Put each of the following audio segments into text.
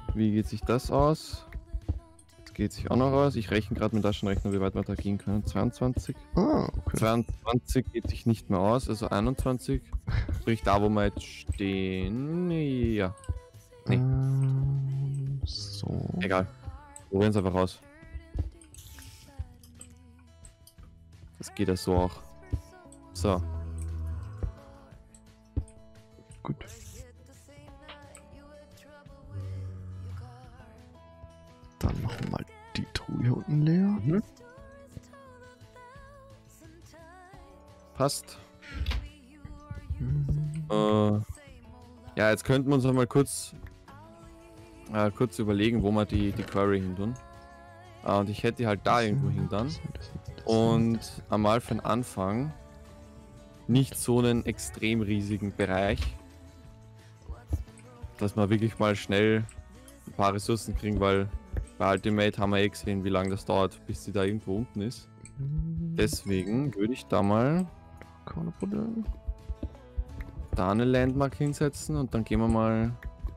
Wie geht sich das aus? Das geht sich auch noch aus. Ich rechne gerade mit Taschenrechner, wie weit wir da gehen können. 22. Ah, okay. 22 geht sich nicht mehr aus, also 21. Sprich da, wo wir jetzt stehen. Ja. Nee. So. Egal. Probieren es einfach aus. Das geht ja so auch. So. Gut. Dann machen wir mal die Truhe hier unten leer. Mhm. Passt. Ja, jetzt könnten wir uns noch mal kurz überlegen, wo wir die Quarry hin tun. Und ich hätte die halt da irgendwo hin dann. Und einmal für den Anfang nicht so einen extrem riesigen Bereich, dass wir wirklich mal schnell ein paar Ressourcen kriegen, weil bei Ultimate haben wir eh gesehen, wie lange das dauert, bis sie da irgendwo unten ist. Deswegen würde ich da mal da eine Landmark hinsetzen und dann gehen wir mal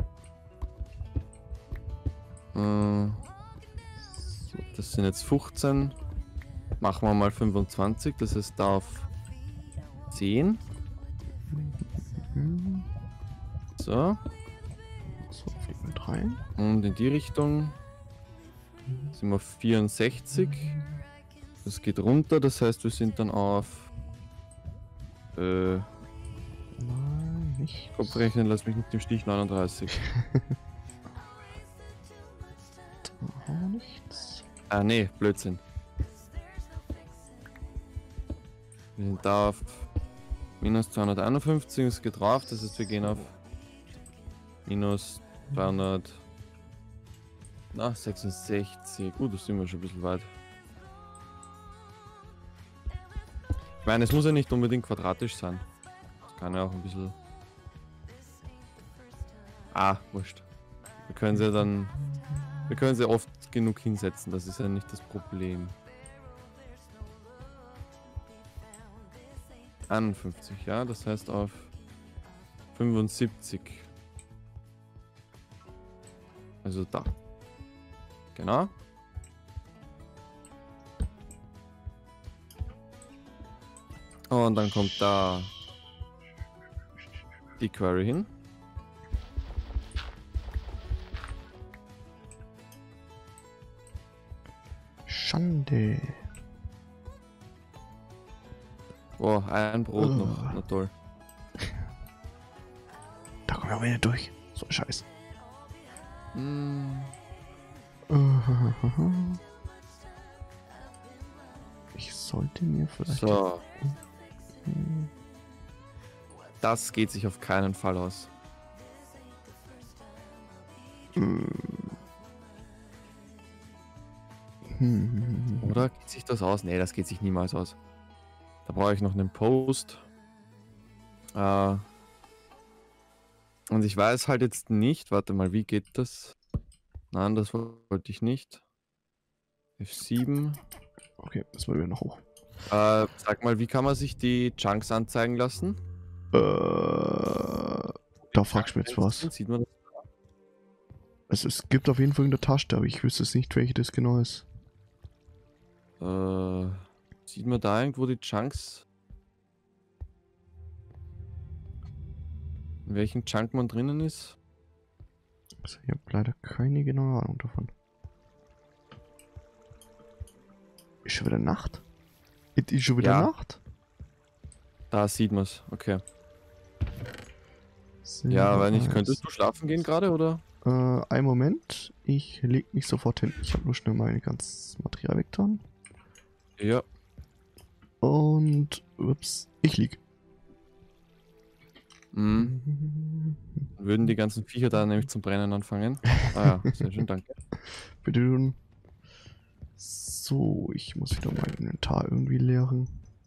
das sind jetzt 15, machen wir mal 25, das ist da auf 10. So. So, fliegen wir rein. Und in die Richtung sind wir auf 64. Das geht runter, das heißt wir sind dann auf Nein, nicht. Kopfrechnen, lass mich nicht im Stich, 39. Da haben wir nichts. Ah nee, Blödsinn. Wir sind da auf minus 251, es geht drauf, das heißt wir gehen auf minus 366. Gut, das sind wir schon ein bisschen weit. Ich meine, es muss ja nicht unbedingt quadratisch sein. Das kann ja auch ein bisschen... Ah, wurscht. Wir können sie dann... Wir können sie oft genug hinsetzen, das ist ja nicht das Problem. 51, ja, das heißt auf 75. Also da. Genau. Und dann kommt da die Quarry hin. Schande. Oh, ein Brot noch. Na toll. Da kommen wir aber nicht durch. So ein Scheiß. Ich sollte mir vielleicht... So. Das geht sich auf keinen Fall aus. Oder geht sich das aus? Nee, das geht sich niemals aus. Da brauche ich noch einen Post. Und ich weiß halt jetzt nicht, warte mal, wie geht das? Nein, das wollte ich nicht. F7. Okay, das wollen wir noch hoch. Sag mal, wie kann man sich die Chunks anzeigen lassen? Da fragst du mir jetzt was. Sieht man das? Also es gibt auf jeden Fall eine Taste, aber ich wüsste es nicht, welche das genau ist. Sieht man da irgendwo die Chunks? In welchem Chunk man drinnen ist? Also ich habe leider keine genaue Ahnung davon. Ist schon wieder Nacht? Ist schon wieder Ja. Nacht? Da sieht man es, okay. Sehr Ja, weil nicht, nice. könntest du schlafen gehen gerade, oder? Einen Moment, ich leg mich sofort hin. Ich habe nur schnell meine ganzes Material weggetan. Ja. Und, ups, ich lieg. Würden die ganzen Viecher da nämlich zum Brennen anfangen? Ah ja, sehr schön, danke. Bitte tun. So, ich muss wieder mein Inventar irgendwie leeren.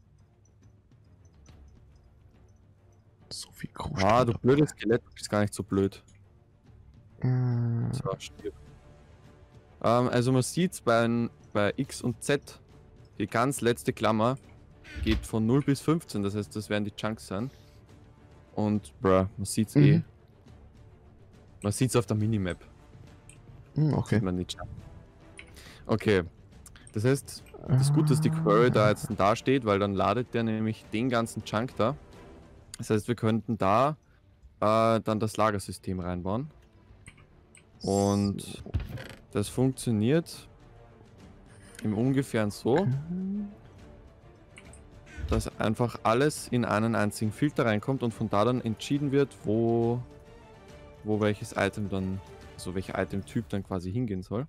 So viel Krug. Ah, du blödes Skelett, du bist gar nicht so blöd. Äh, So, stirb. Also man sieht bei X und Z, die ganz letzte Klammer geht von 0 bis 15, das heißt, das werden die Chunks sein. Und, bruh, man sieht's eh. Man sieht's auf der Minimap. Okay. Sieht man nicht. Okay. Das heißt, es ist gut, dass die Query da jetzt da steht, weil dann ladet der nämlich den ganzen Chunk da. Das heißt, wir könnten da dann das Lagersystem reinbauen. Und So. das funktioniert im Ungefähren so, dass einfach alles in einen einzigen Filter reinkommt und von da dann entschieden wird, wo welches Item dann, also welcher Item-Typ dann quasi hingehen soll.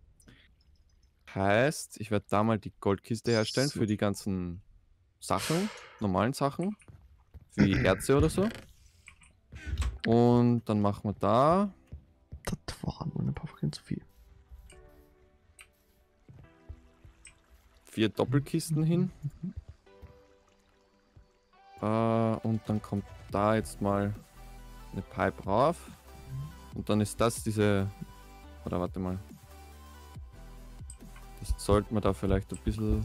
Heißt, ich werde da mal die Goldkiste herstellen So. für die ganzen Sachen, normalen Sachen, wie Erze oder so. Und dann machen wir da Das waren nur ein paar Faktoren zu viel. 4 Doppelkisten hin. Und dann kommt da jetzt mal eine Pipe rauf. Und dann ist das diese... Oder warte mal. Das sollten wir da vielleicht ein bisschen...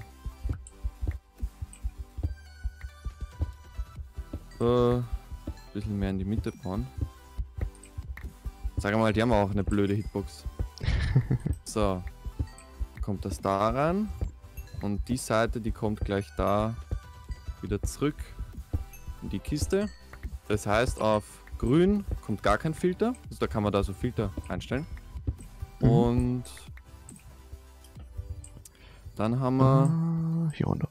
bisschen mehr in die Mitte bauen. Sag mal, die haben auch eine blöde Hitbox. So. Kommt das da rein. Und die Seite, die kommt gleich da wieder zurück in die Kiste. Das heißt, auf grün kommt gar kein Filter. Also da kann man da so Filter einstellen. Und dann haben wir... Hier runter.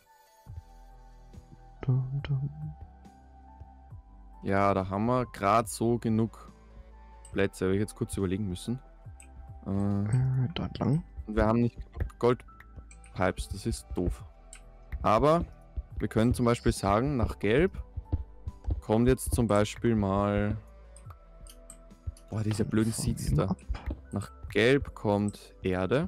Ja, da haben wir gerade so genug Plätze. Habe ich jetzt kurz überlegen müssen. Da entlang. Und wir haben nicht genug Goldpipes. Das ist doof. Aber wir können zum Beispiel sagen, nach Gelb kommt jetzt zum Beispiel mal... Boah, diese blöden Seeds da. Nach Gelb kommt Erde.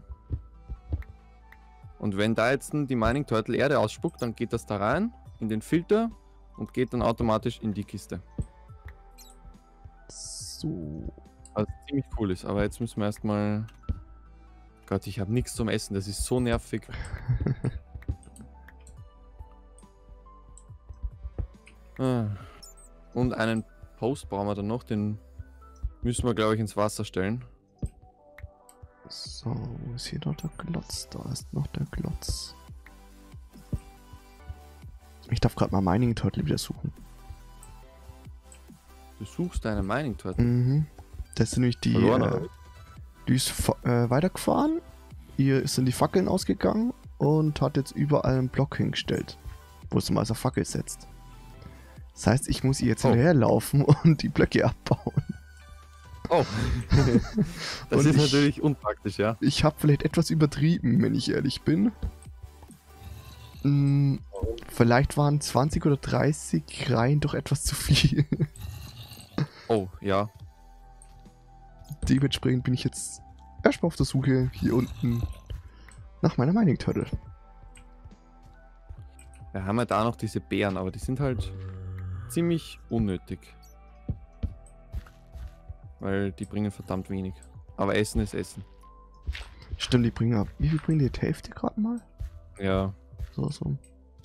Und wenn da jetzt die Mining Turtle Erde ausspuckt, dann geht das da rein, in den Filter und geht dann automatisch in die Kiste. So. Was ziemlich cool ist, aber jetzt müssen wir erstmal... Gott, ich habe nichts zum Essen, das ist so nervig. Und einen Post brauchen wir dann noch, den müssen wir, glaube ich, ins Wasser stellen. So, wo ist hier noch der Glotz? Da ist noch der Glotz. Ich darf gerade mal Mining Turtle wieder suchen. Du suchst deine Mining Turtle? Mhm. Das sind nämlich die... die ist weitergefahren. Hier sind die Fackeln ausgegangen und hat jetzt überall einen Block hingestellt, wo es mal als Fackel setzt. Das heißt, ich muss ihr jetzt hinterherlaufen und die Blöcke abbauen. Oh, das Und ist natürlich unpraktisch, ja. Ich habe vielleicht etwas übertrieben, wenn ich ehrlich bin. Vielleicht waren 20 oder 30 Reihen doch etwas zu viel. Oh, ja. Dementsprechend bin ich jetzt erstmal auf der Suche hier unten nach meiner Mining Turtle. Wir haben ja da noch diese Beeren, aber die sind halt ziemlich unnötig. Weil die bringen verdammt wenig. Aber Essen ist Essen. Stimmt, die bringen ab. Wie viel bringen die Hälfte gerade mal? Ja. So.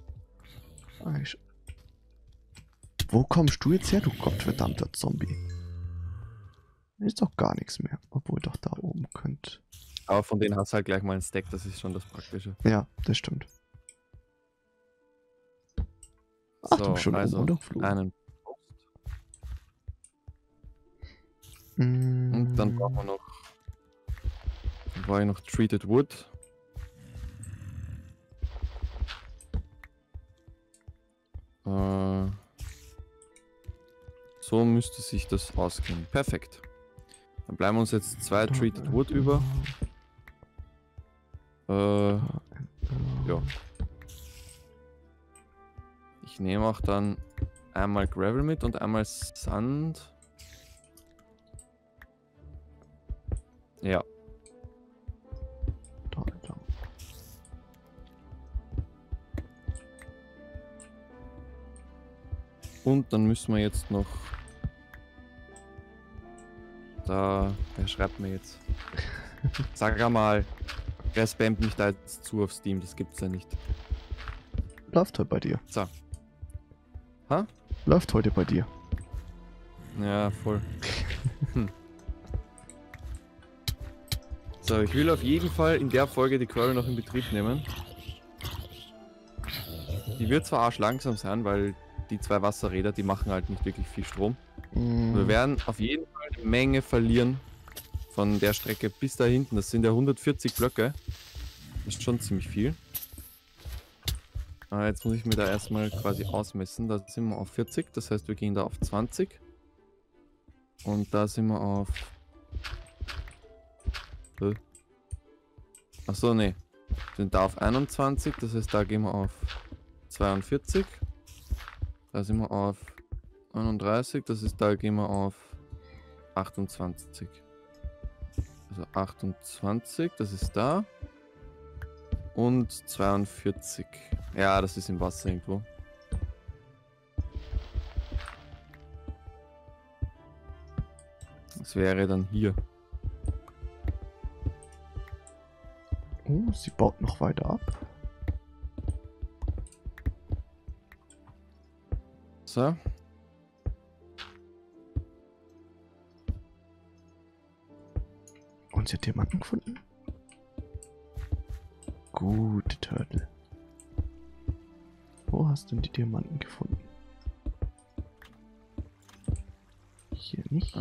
Wo kommst du jetzt her, du gottverdammter Zombie? Ist doch gar nichts mehr. Obwohl doch da oben könnte. Aber von denen hast du halt gleich mal ein Stack, das ist schon das Praktische. Ja, das stimmt. Ach, So, du bist schon also runtergeflogen. einen Post. Und dann brauchen wir noch... Dann brauche ich noch Treated Wood. So müsste sich das ausgehen. Perfekt. Dann bleiben uns jetzt 2 Treated Wood über. Ja. Ich nehme auch dann einmal Gravel mit und einmal Sand. Ja. Da. Und dann müssen wir jetzt noch... Da... Wer schreibt mir jetzt? Sag mal, wer spammt mich da jetzt zu auf Steam? Das gibt's ja nicht. Läuft heute bei dir. So. Ha? Läuft heute bei dir. Ja, voll. So, ich will auf jeden Fall in der Folge die Quarry noch in Betrieb nehmen. Die wird zwar arschlangsam sein, weil die 2 Wasserräder, die machen halt nicht wirklich viel Strom. Wir werden auf jeden Fall eine Menge verlieren von der Strecke bis da hinten. Das sind ja 140 Blöcke. Das ist schon ziemlich viel. Jetzt muss ich mir da erstmal quasi ausmessen. Da sind wir auf 40, das heißt wir gehen da auf 20. Und da sind wir auf... Achso, ne. Wir sind da auf 21, das heißt da gehen wir auf 42. Da sind wir auf 39, das ist da gehen wir auf 28. Also 28, das ist da. Und 42. Ja, das ist im Wasser irgendwo. Das wäre dann hier. Oh, sie baut noch weiter ab. So. Und sie hat Diamanten gefunden? Gute Turtle. Wo hast du denn die Diamanten gefunden? Hier nicht.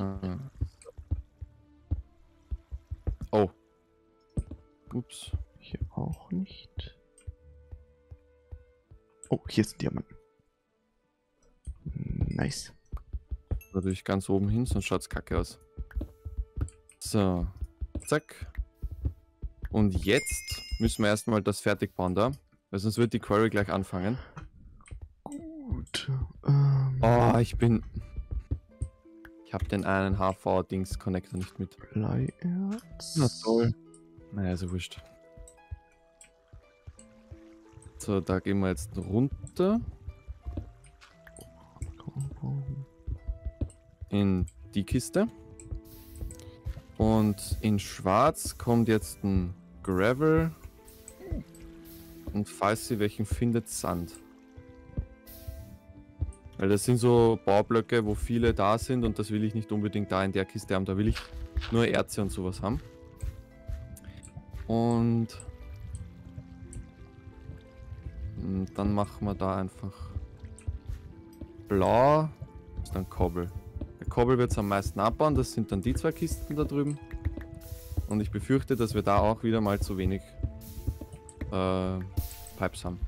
Oh. Ups. Hier auch nicht. Oh, hier sind Diamanten. Nice. Natürlich ganz oben hin, sonst schaut's kacke aus. So. Zack. Und jetzt müssen wir erstmal das fertig bauen da. Weil sonst wird die Quarry gleich anfangen. Gut. Oh, ich habe den einen HV-Dings-Connector nicht mit. Bleierz. Na toll. Naja, so wurscht. So, da gehen wir jetzt runter. In die Kiste. Und in Schwarz kommt jetzt ein Gravel. Und falls ihr welchen findet, Sand. Weil das sind so Baublöcke, wo viele da sind und das will ich nicht unbedingt da in der Kiste haben. Da will ich nur Erze und sowas haben. Und dann machen wir da einfach blau, das ist dann Kobbel. Der Kobbel wird es am meisten abbauen, das sind dann die 2 Kisten da drüben. Und ich befürchte, dass wir da auch wieder mal zu wenig Pipes haben.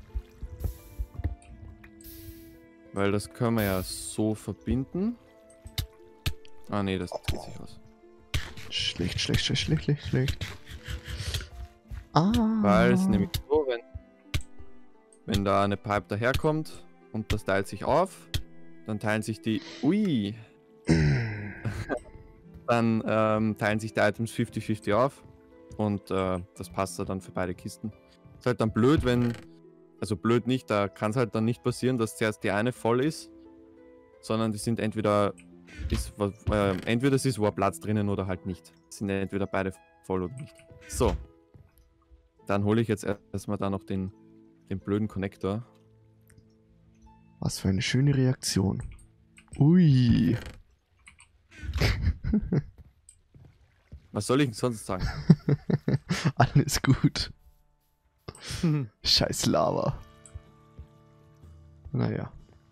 Weil das können wir ja so verbinden. Ah ne, das geht sich aus. Schlecht, schlecht, schlecht, schlecht, schlecht, schlecht. Ah. Weil es nämlich so, wenn da eine Pipe daherkommt und das teilt sich auf, dann teilen sich die... Ui! Dann teilen sich die Items 50-50 auf und das passt dann für beide Kisten. Ist halt dann blöd, wenn... Also blöd nicht, da kann es halt dann nicht passieren, dass zuerst die eine voll ist, sondern die sind entweder es ist wo ein Platz drinnen oder halt nicht. Sind entweder beide voll oder nicht. So. Dann hole ich jetzt erstmal da noch den blöden Connector. Was für eine schöne Reaktion. Ui. Was soll ich denn sonst sagen? Alles gut. Scheiß Lava. Naja.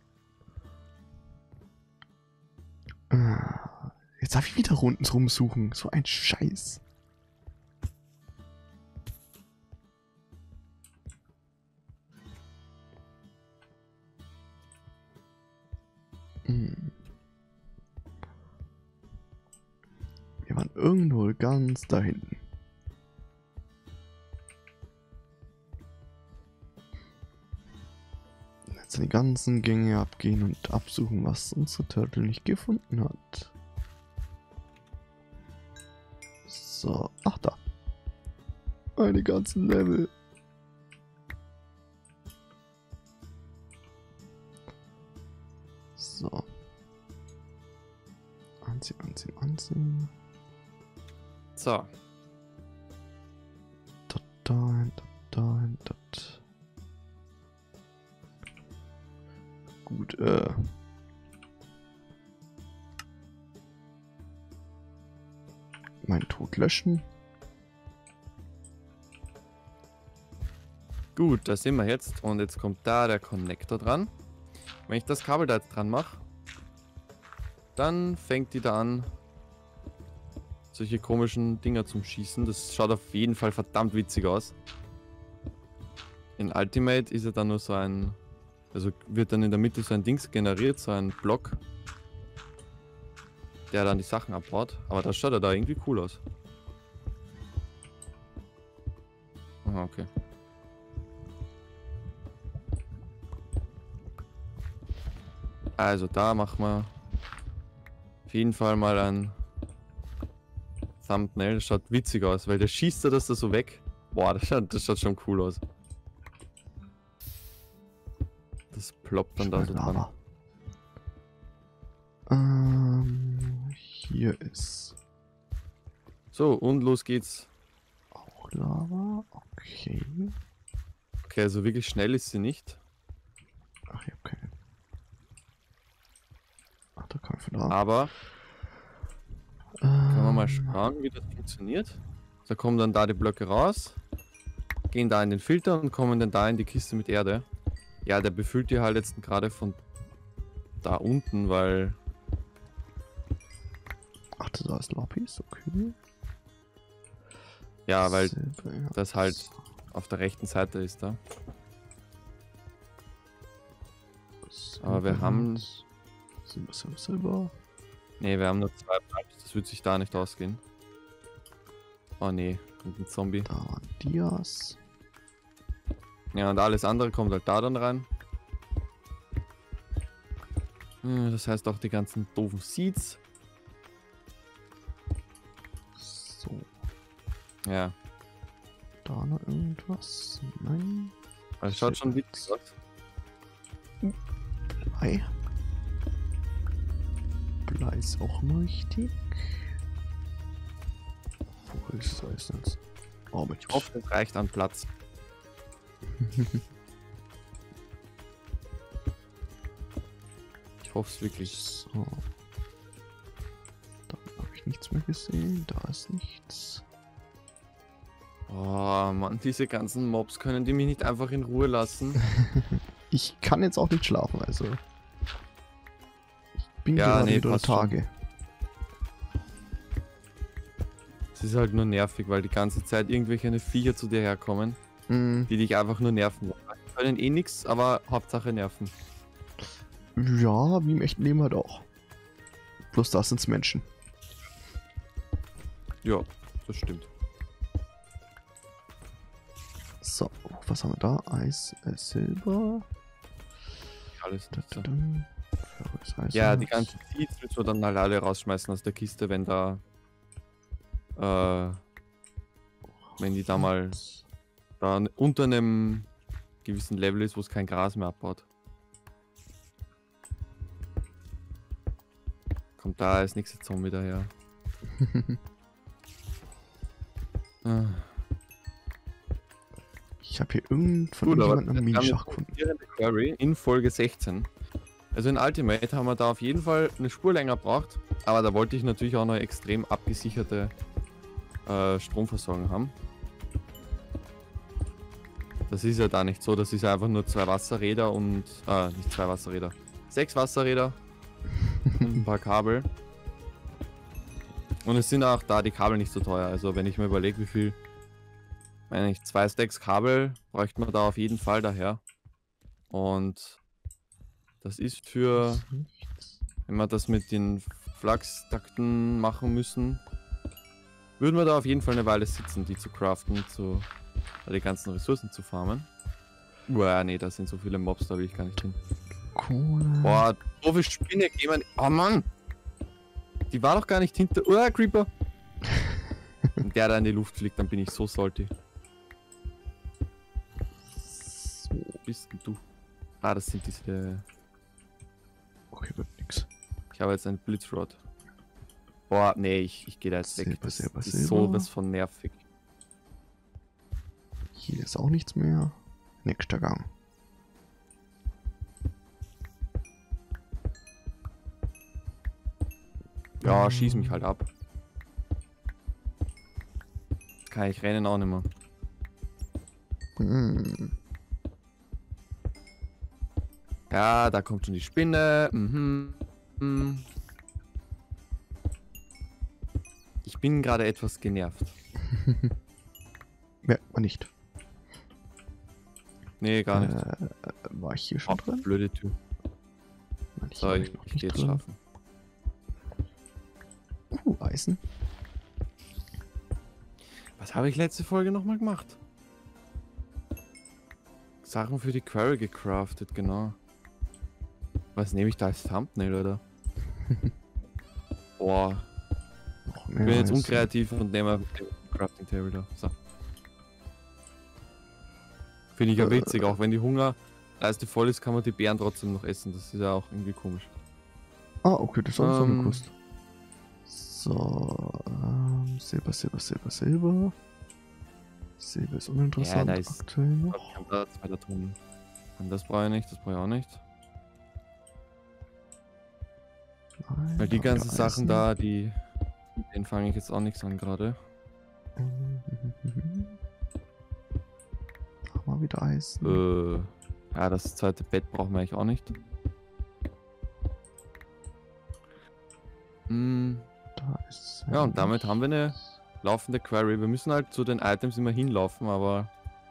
Jetzt darf ich wieder rundherum suchen. So ein Scheiß. Wir waren irgendwo ganz da hinten. Jetzt die ganzen Gänge abgehen und absuchen, was unsere Turtle nicht gefunden hat. So, ach da. Eine ganzen Level. So. Anziehen, anziehen, anziehen. So. Dort, dahin, dort. Gut, mein Tod löschen. Gut, da sind wir jetzt. Und jetzt kommt da der Connector dran. Wenn ich das Kabel da jetzt dran mache, dann fängt die da an, solche komischen Dinger zum Schießen. Das schaut auf jeden Fall verdammt witzig aus. In Ultimate ist ja dann nur so ein... Also wird dann in der Mitte so ein Dings generiert, so ein Block, der dann die Sachen abbaut. Aber das schaut ja da irgendwie cool aus. Aha, okay. Also da machen wir auf jeden Fall mal ein Thumbnail. Das schaut witzig aus, weil der schießt das da so weg. Boah, das schaut schon cool aus. Das ploppt dann da so dran. Hier ist So, und los geht's. auch Lava. Okay. Okay, also wirklich schnell ist sie nicht. Ach ja, okay. Ach, da kann ich von da. Aber können wir mal schauen, wie das funktioniert. Da kommen dann da die Blöcke raus, gehen da in den Filter und kommen dann da in die Kiste mit Erde. Ja, der befüllt die halt jetzt gerade von da unten, weil... Ach, da ist Lapis, okay. Ja, weil Silber, ja. das halt auf der rechten Seite ist da. Aber wir haben... Silber. Ne, wir haben nur 2 Pipes, das wird sich da nicht ausgehen. Oh ne, kommt ein Zombie. Da waren Dias. Ja, und alles andere kommt halt da dann rein. Das heißt auch die ganzen doofen Seeds. So. Ja. Da noch irgendwas? Nein. Das schaut schon witzig aus. Blei. Blei ist auch immer wichtig. Wo ist es jetzt? Oh, mit Ich hoffe, es reicht an Platz. Ich hoffe es wirklich. So. Da habe ich nichts mehr gesehen. Da ist nichts. Oh Mann, diese ganzen Mobs, können die mich nicht einfach in Ruhe lassen? Ich kann jetzt auch nicht schlafen, also. Ich bin Ja, gerade nee, wieder passt Tage. Es ist halt nur nervig, weil die ganze Zeit irgendwelche Viecher zu dir herkommen, Mm, die dich einfach nur nerven wollen. Die können eh nix, aber Hauptsache nerven. ja, wie im echten Leben halt auch. Bloß da sind's Menschen. Ja, das stimmt. So, was haben wir da? Eis, Silber. Alles Da, nicht da, so. da. Ferrous Eis. Ja, die ganzen Seeds müssen wir dann halt alle rausschmeißen aus der Kiste, wenn da... wenn die da mal da unter einem gewissen Level ist, wo es kein Gras mehr abbaut. Kommt da als nächster Zombie daher. Ah. Ich habe hier von Gut, aber irgendjemandem einen Minischach gefunden. Query in Folge 16. Also in Ultimate haben wir da auf jeden Fall eine Spur länger braucht, aber da wollte ich natürlich auch noch extrem abgesicherte Stromversorgung haben. Das ist ja da nicht so, das ist ja einfach nur 2 Wasserräder und, nicht 2 Wasserräder, 6 Wasserräder und ein paar Kabel. Und es sind auch da die Kabel nicht so teuer, also wenn ich mir überlege, wie viel, wenn ich 2 Stacks Kabel bräuchte man da auf jeden Fall daher. Und das ist für, wenn wir das mit den Flachstakten machen müssen, würden wir da auf jeden Fall eine Weile sitzen, die zu craften, die ganzen Ressourcen zu farmen. Uah, nee, da sind so viele Mobs, da will ich gar nicht hin. Cool. Boah, doofe Spinne, geh mal. Oh Mann! Die war doch gar nicht hinter. Creeper! Wenn der da in die Luft fliegt, dann bin ich so salty. So, bist du. Ah, das sind diese. Okay, wird nix. Ich habe jetzt einen Blitzrod. Boah, nee, ich gehe da jetzt weg. Silber, Das Silber, ist Silber. sowas von nervig. Hier ist auch nichts mehr. Nächster Gang. Ja, schieß mich halt ab. Kann ich rennen auch nicht mehr. Hm. Ja, da kommt schon die Spinne. Mhm. Ich bin gerade etwas genervt. Merkt man nicht. Nee, gar nicht. War ich hier schon Ach, drin? blöde Tür. Nein, hier So, war ich noch gehe nicht jetzt drin. schlafen. Eisen. Was habe ich letzte Folge nochmal gemacht? Sachen für die Quarry gecraftet, genau. Was nehme ich da als Thumbnail, oder? Boah, Noch ich mehr bin jetzt Eisen. unkreativ und nehme einfach den Crafting Table da. So. Finde ich ja witzig, auch wenn die Hungerleiste voll ist, kann man die Beeren trotzdem noch essen. Das ist ja auch irgendwie komisch. Ah, okay, das habe ich so Ähm. gewusst. So, Silber. Silber ist uninteressant Ja, da ist- aktuell noch. Ich hab da zwei da drin. Und das brauche ich nicht, das brauche ich auch nicht. Nein, Weil die da wieder ganzen Sachen Eisen. da, mit denen fange ich jetzt auch nichts an gerade. Da haben wir wieder Eisen. Ja, das zweite Bett brauchen wir eigentlich auch nicht. Da ist Ja, und damit haben wir eine laufende Quarry. Wir müssen halt zu den Items immer hinlaufen, aber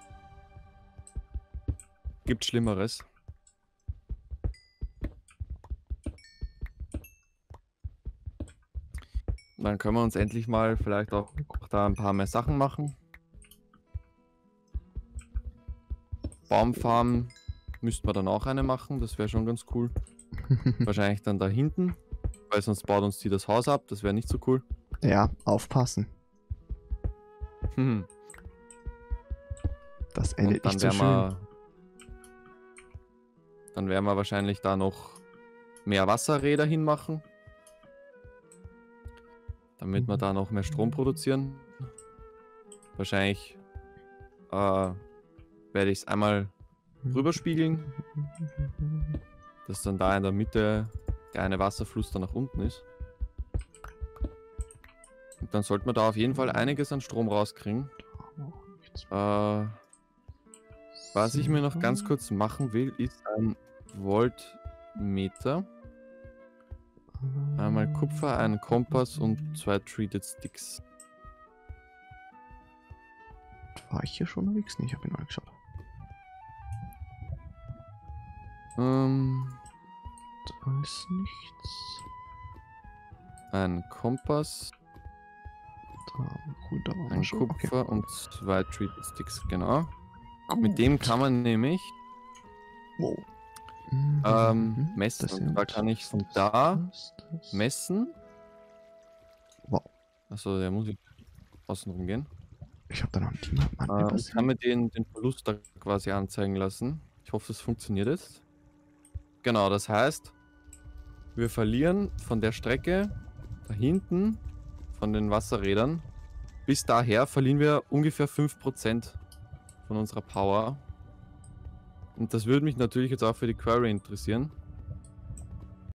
gibt Schlimmeres. Und dann können wir uns endlich mal vielleicht auch da ein paar mehr Sachen machen. Baumfarm müssten wir dann auch eine machen, das wäre schon ganz cool. Wahrscheinlich dann da hinten, weil sonst baut uns die das Haus ab, das wäre nicht so cool. Ja, aufpassen. Hm. Das endet Und dann nicht so werden schön. dann werden wir wahrscheinlich da noch mehr Wasserräder hinmachen. Damit wir da noch mehr Strom produzieren. Wahrscheinlich werde ich es einmal rüberspiegeln, dass dann da in der Mitte der eine Wasserfluss dann nach unten ist. Und dann sollte man da auf jeden Fall einiges an Strom rauskriegen. Was ich mir noch ganz kurz machen will, ist ein Voltmeter. Einmal Kupfer, einen Kompass und 2 Treated Sticks. War ich hier schon unterwegs? Nee, ich habe ihn mal geschaut. Da ist nichts. Ein Kompass, Gut, da waren ein wir schon. Kupfer und 2 Treated Sticks, genau. Okay. Mit dem kann man nämlich Wow. messen. Das Und da kann ich von da messen. Wow. Achso, der muss ich außen rum gehen. Ich habe da noch einen Team. Ich kann mir den Verlust da quasi anzeigen lassen. Ich hoffe, es funktioniert jetzt. Genau, das heißt, wir verlieren von der Strecke da hinten, von den Wasserrädern, bis daher verlieren wir ungefähr 5% von unserer Power. Und das würde mich natürlich jetzt auch für die Quarry interessieren.